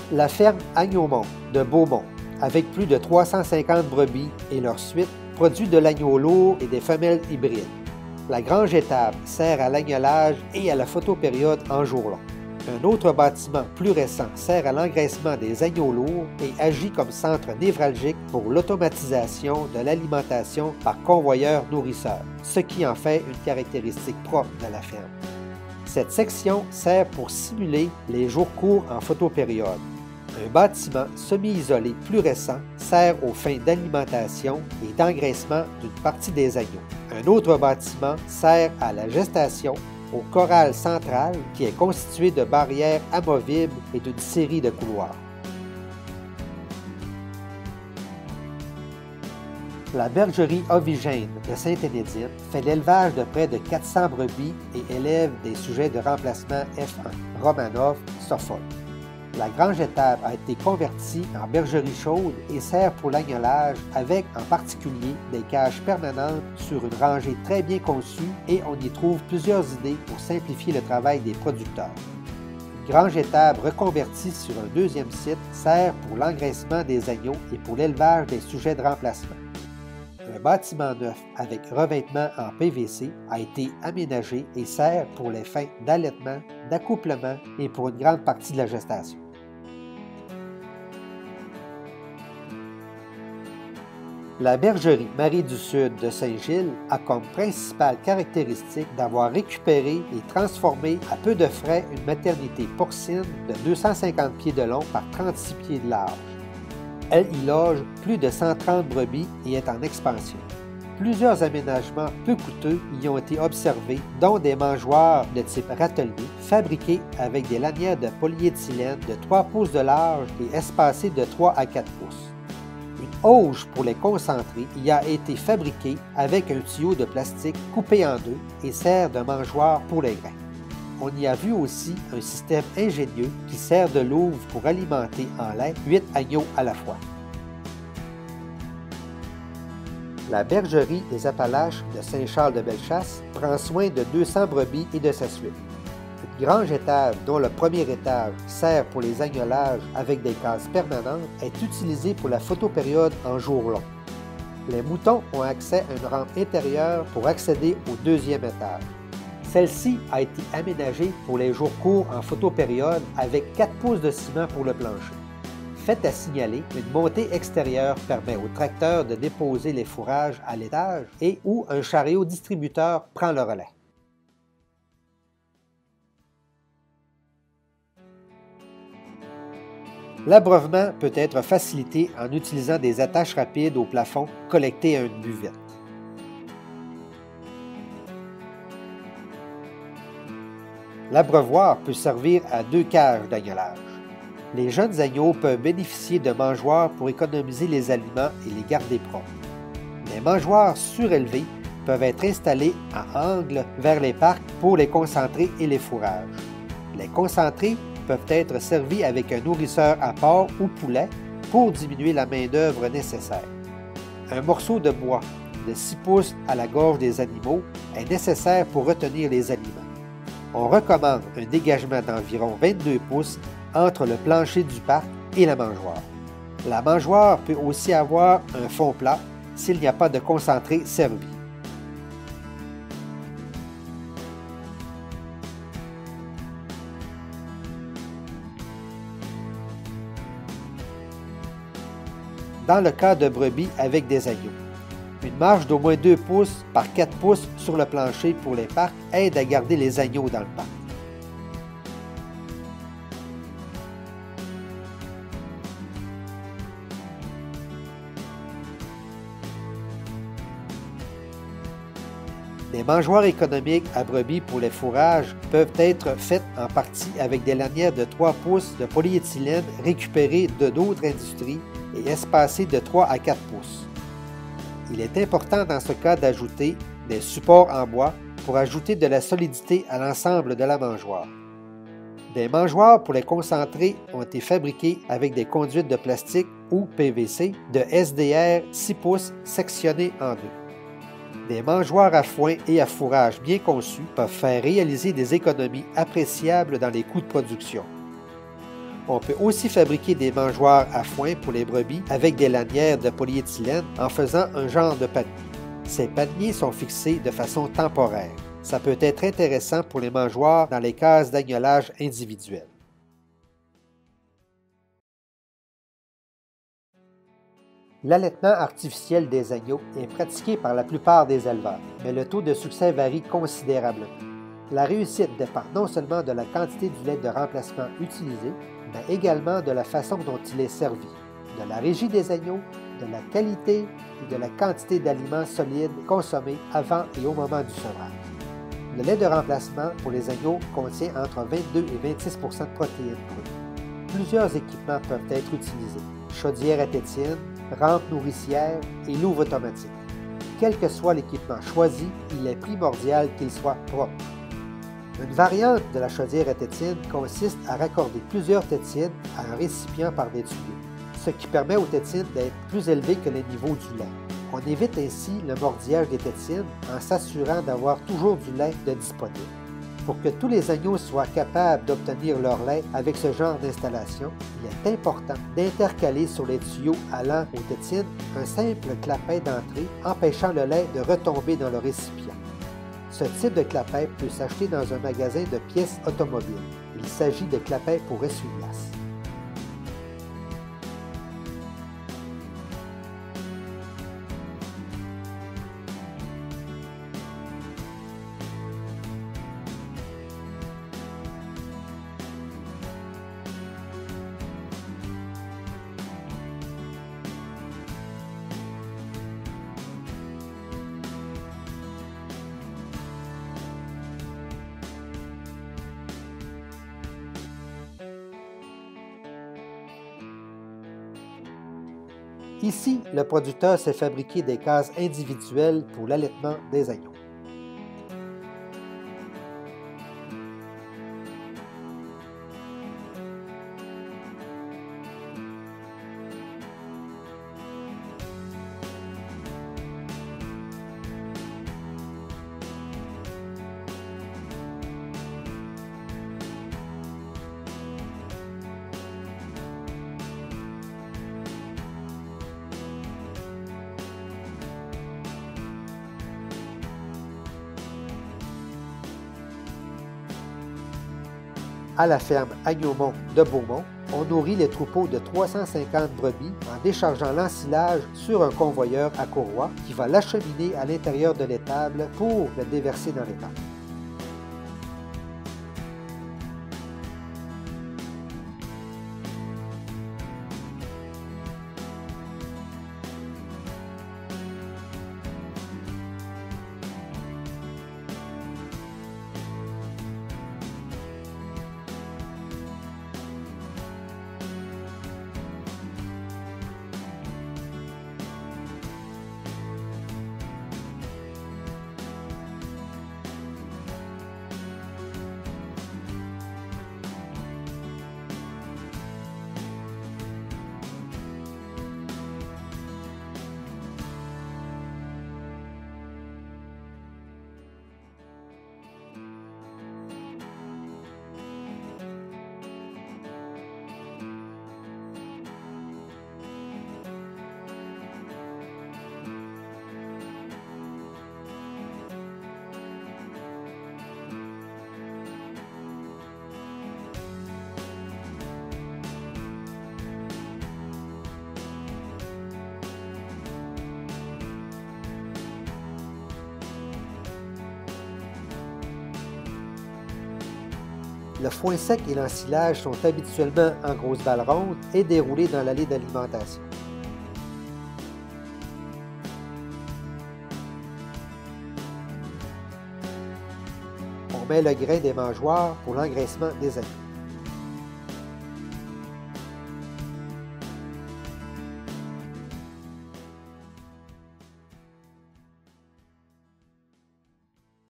La ferme Agneaumont de Beaumont, avec plus de 350 brebis et leur suite, produit de l'agneau lourd et des femelles hybrides. La grange étable sert à l'agnelage et à la photopériode en jour long. Un autre bâtiment plus récent sert à l'engraissement des agneaux lourds et agit comme centre névralgique pour l'automatisation de l'alimentation par convoyeur nourrisseur, ce qui en fait une caractéristique propre de la ferme. Cette section sert pour simuler les jours courts en photopériode. Un bâtiment semi-isolé plus récent sert aux fins d'alimentation et d'engraissement d'une partie des agneaux. Un autre bâtiment sert à la gestation, au corral central qui est constitué de barrières amovibles et d'une série de couloirs. La bergerie Ovigène de Sainte-Énédine fait l'élevage de près de 400 brebis et élève des sujets de remplacement F1, Romanov, Suffolk. La grange étable a été convertie en bergerie chaude et sert pour l'agnelage avec en particulier des cages permanentes sur une rangée très bien conçue et on y trouve plusieurs idées pour simplifier le travail des producteurs. Une grange étable reconvertie sur un deuxième site sert pour l'engraissement des agneaux et pour l'élevage des sujets de remplacement. Un bâtiment neuf avec revêtement en PVC a été aménagé et sert pour les fins d'allaitement, d'accouplement et pour une grande partie de la gestation. La bergerie Marie du Sud de Saint-Gilles a comme principale caractéristique d'avoir récupéré et transformé à peu de frais une maternité porcine de 250 pieds de long par 36 pieds de large. Elle y loge plus de 130 brebis et est en expansion. Plusieurs aménagements peu coûteux y ont été observés, dont des mangeoires de type râtelier, fabriqués avec des lanières de polyéthylène de 3 pouces de large et espacées de 3 à 4 pouces. Une auge pour les concentrés y a été fabriquée avec un tuyau de plastique coupé en deux et sert de mangeoire pour les grains. On y a vu aussi un système ingénieux qui sert de louve pour alimenter en lait 8 agneaux à la fois. La bergerie des Appalaches de Saint-Charles-de-Bellechasse prend soin de 200 brebis et de sa suite. Une grange étable dont le premier étage sert pour les agnelages avec des cases permanentes est utilisée pour la photopériode en jour long. Les moutons ont accès à une rampe intérieure pour accéder au deuxième étage. Celle-ci a été aménagée pour les jours courts en photopériode avec 4 pouces de ciment pour le plancher. Fait à signaler, une montée extérieure permet au tracteur de déposer les fourrages à l'étage et où un chariot distributeur prend le relais. L'abreuvement peut être facilité en utilisant des attaches rapides au plafond connectées à une buvette. L'abreuvoir peut servir à 2 cages d'agnelage. Les jeunes agneaux peuvent bénéficier de mangeoires pour économiser les aliments et les garder propres. Les mangeoires surélevées peuvent être installées à angle vers les parcs pour les concentrés et les fourrages. Les concentrés peuvent être servis avec un nourrisseur à porc ou poulet pour diminuer la main-d'œuvre nécessaire. Un morceau de bois de 6 pouces à la gorge des animaux est nécessaire pour retenir les aliments. On recommande un dégagement d'environ 22 pouces entre le plancher du parc et la mangeoire. La mangeoire peut aussi avoir un fond plat s'il n'y a pas de concentré servi. Dans le cas de brebis avec des agneaux, une marge d'au moins 2 pouces par 4 pouces sur le plancher pour les parcs aide à garder les agneaux dans le parc. Les mangeoires économiques à brebis pour les fourrages peuvent être faites en partie avec des lanières de 3 pouces de polyéthylène récupérées de d'autres industries et espacées de 3 à 4 pouces. Il est important dans ce cas d'ajouter des supports en bois pour ajouter de la solidité à l'ensemble de la mangeoire. Des mangeoires pour les concentrés ont été fabriquées avec des conduites de plastique ou PVC de SDR 6 pouces sectionnées en deux. Des mangeoires à foin et à fourrage bien conçus peuvent faire réaliser des économies appréciables dans les coûts de production. On peut aussi fabriquer des mangeoires à foin pour les brebis avec des lanières de polyéthylène en faisant un genre de panier. Ces paniers sont fixés de façon temporaire. Ça peut être intéressant pour les mangeoires dans les cases d'agnelage individuelles. L'allaitement artificiel des agneaux est pratiqué par la plupart des éleveurs, mais le taux de succès varie considérablement. La réussite dépend non seulement de la quantité du lait de remplacement utilisé, mais également de la façon dont il est servi, de la régie des agneaux, de la qualité et de la quantité d'aliments solides consommés avant et au moment du sevrage. Le lait de remplacement pour les agneaux contient entre 22 et 26 de protéines brutes. Plusieurs équipements peuvent être utilisés: chaudière à tétine, rampe nourricière et louve automatique. Quel que soit l'équipement choisi, il est primordial qu'il soit propre. Une variante de la chaudière à tétine consiste à raccorder plusieurs tétines à un récipient par des tuyaux, ce qui permet aux tétines d'être plus élevées que les niveaux du lait. On évite ainsi le mordillage des tétines en s'assurant d'avoir toujours du lait de disponible. Pour que tous les agneaux soient capables d'obtenir leur lait avec ce genre d'installation, il est important d'intercaler sur les tuyaux allant aux tétines un simple clapet d'entrée empêchant le lait de retomber dans le récipient. Ce type de clapet peut s'acheter dans un magasin de pièces automobiles. Il s'agit de clapets pour essuie-glace. Ici, le producteur s'est fabriqué des cases individuelles pour l'allaitement des agneaux. À la ferme Agneaumont de Beaumont, on nourrit les troupeaux de 350 brebis en déchargeant l'ensilage sur un convoyeur à courroie qui va l'acheminer à l'intérieur de l'étable pour le déverser dans l'étang. Le foin sec et l'ensilage sont habituellement en grosses balles rondes et déroulés dans l'allée d'alimentation. On met le grain des mangeoires pour l'engraissement des agneaux.